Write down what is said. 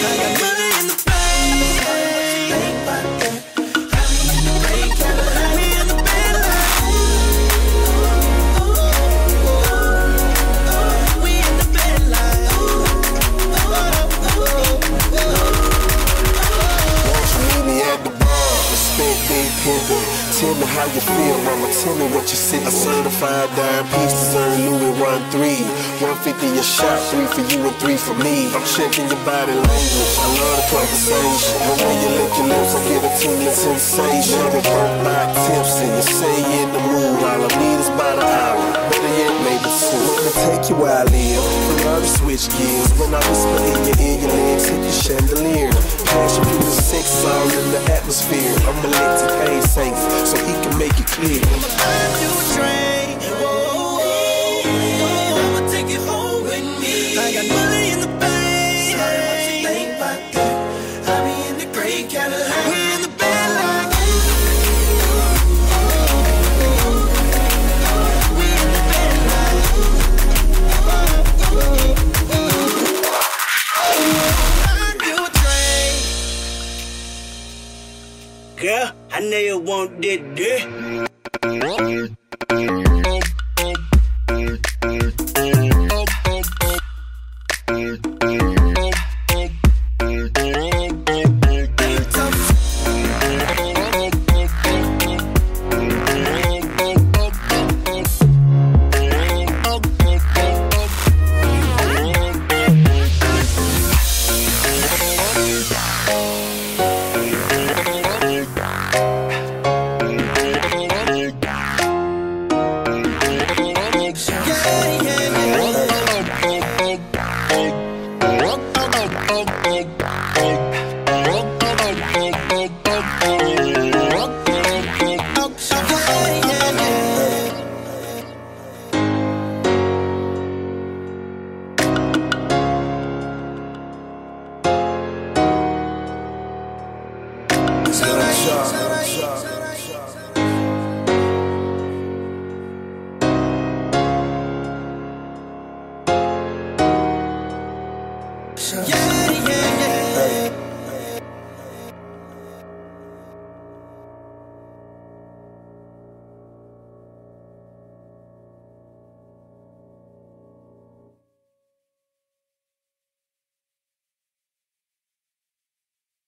got money in the bank. Think about that. I be in the gray Cadillac. We in the bed like. We in the bed like. Won't you meet me at the bar? Respect big pimpin'. Tell me how you feel, mama. Tell me what you see. A certified dime piece deserve Louis run 3. 150 a shot, 3 for you and 3 for me. I'm checking your body language. I love the conversation. The way you lick your lips, I get a tingling sensation. Never broke my tips and you say you in the mood. All I need is about an hour. Better yet, maybe 2. Let me take you where I live. We love to switch gears. When I whisper in your ear, your legs hit the chandelier. Passion through the sex all in the atmosphere. I'ma let you pay safe so he can make it clear. I'ma buy you a train. I'ma take you home with me. I got money in the bank. Sorry, what you think about that? I be in the gray Cadillac. We in the bed like. We in the bed like. Buy you a train. Girl, I know you want that dick. Yeah.